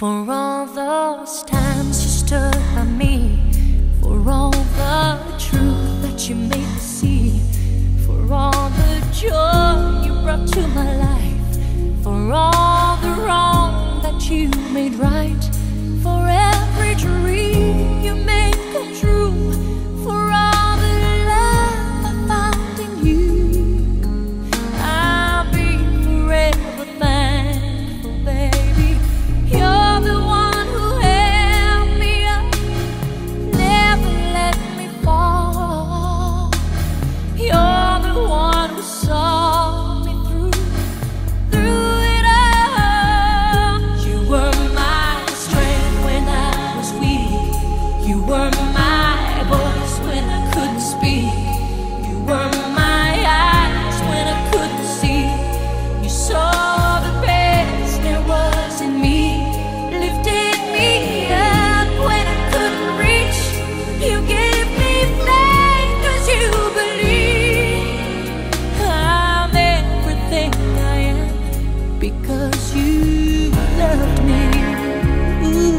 For all those times you stood by me, for all the truth that you made me see, for all the joy you brought to my life, for all the wrong that you made right, for every dream you made come true, for all the love I found in you, I'll be forever thankful, baby. You're the one who held me up, never let me fall. You're the one who saw me through it all. You were my strength when I was weak. You were my voice when I couldn't speak. You were my eyes when I couldn't see. You saw the best there was in me, lifted me up when I couldn't reach. You gave me faith 'cause you believe I'm everything I am because you loved me. Ooh,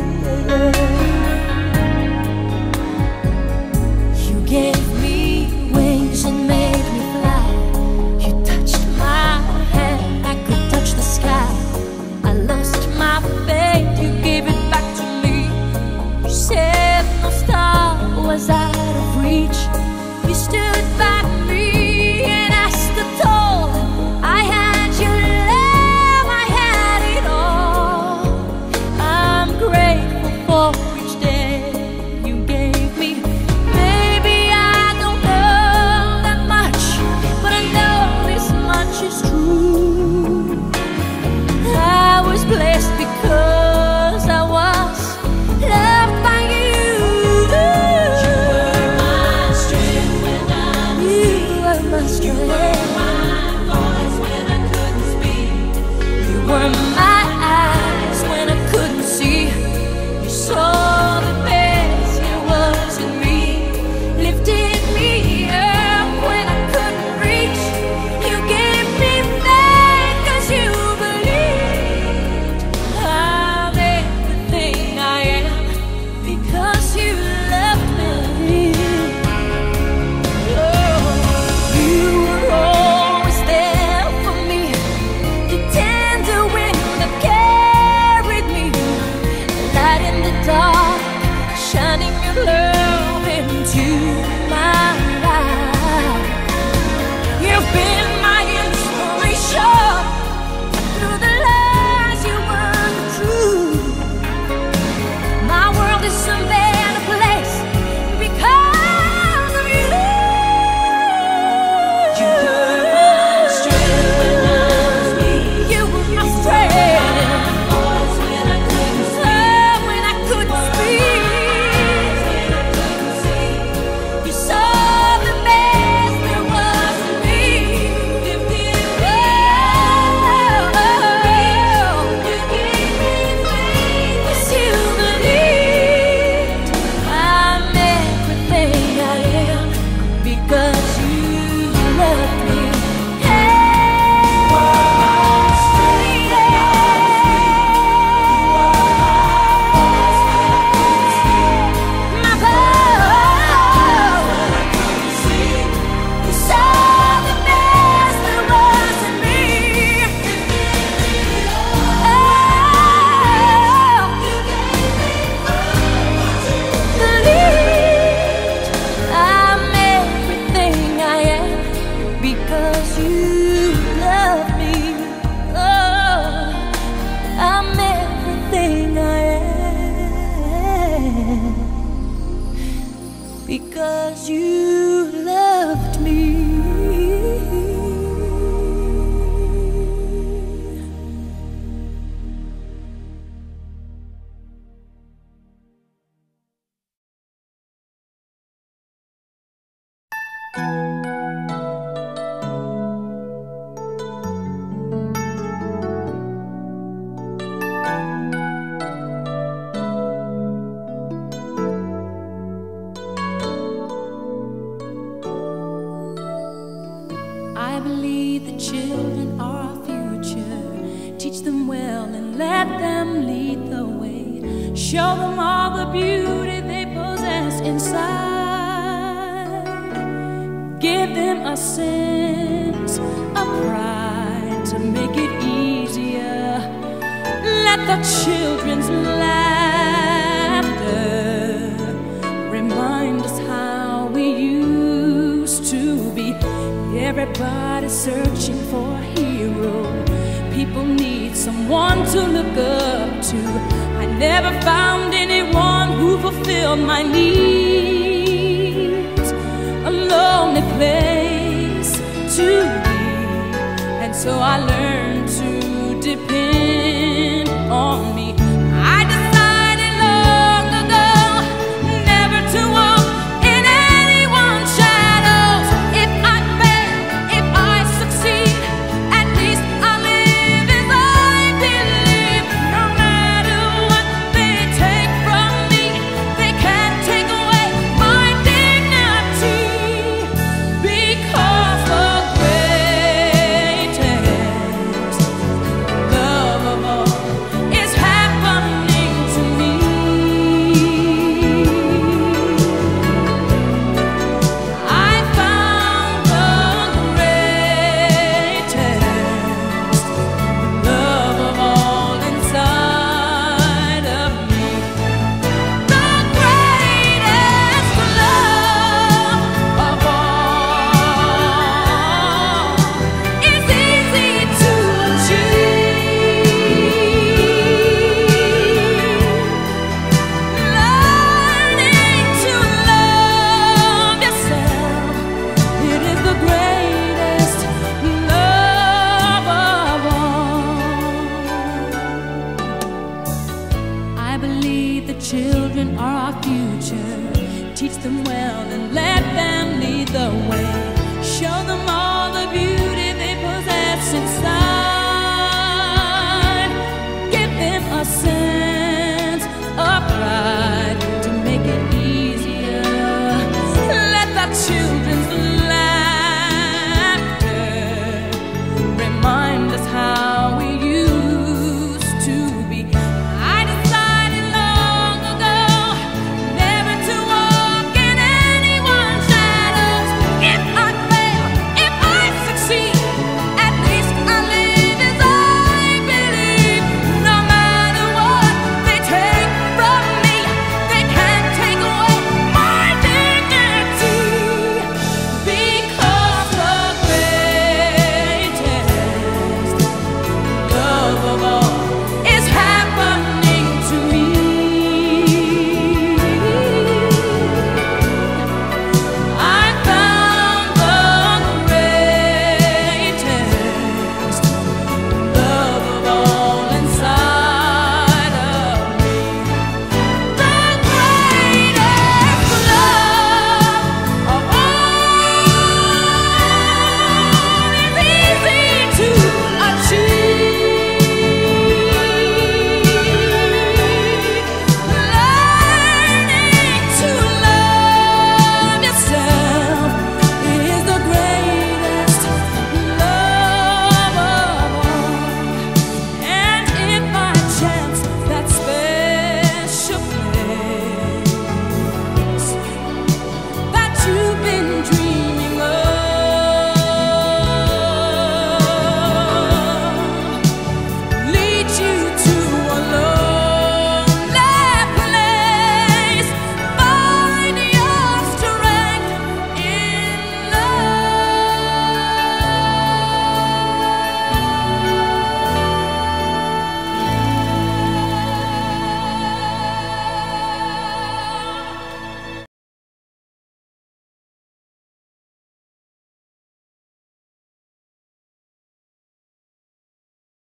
you gave me wings and made me fly. You touched my hand, I could touch the sky. I lost my faith, you gave it back to me. You said no star was out of reach. You stood by me and I stood tall. I had your love, I had it all. I'm grateful for each day you gave me. Maybe I don't know that much, but I know this much is true. I was blessed because I was loved by you. You were my strength when I was weak. You were my strength. You were my voice when I couldn't speak. You were my eyes when I couldn't see. You saw the best there was in me, lifted me up when I couldn't reach. You gave me faith 'cause you believed I'm everything I am because you loved me. Oh, you were always there for me, the tender wind that carried me, light in the dark, shining your love into my life. You've been my inspiration through the lies you weren't true. My world is a better place because of you. You were my strength when I was weak. You were my strength. Voice when I couldn't speak. When I couldn't speak. When I couldn't see. You saw the best there was in me. Lifted me up. You gave me faith 'cause you believed I'm everything I am because you loved me. My voice. You saw the best there was in me. Believed I'm everything I am because you love me. Oh, I'm everything I am because you loved me. I believe the children are our future. Teach them well and let them lead the way. Show them all the beauty they possess inside. Give them a sense of pride to make it easier. Let the children's laughter remind us how we used to be. Everybody's searching for a hero. People need someone to look up to. I never found anyone who fulfilled my needs. A lonely place to be, and so I learned to depend on me. I decided long ago never to walk in anyone's shadows. If I fail, if I succeed, at least I'll live as I believe. No matter what they take from me, they can't take away my dignity. Because the greatest love of all is happening to me. I found the greatest love of all inside of me. The greatest love of all is easy to achieve. Learning to love yourself, it is the greatest love of all. I believe the children are our future. Teach them well and let them lead the way. Show them all the beauty they possess inside. Give them a sense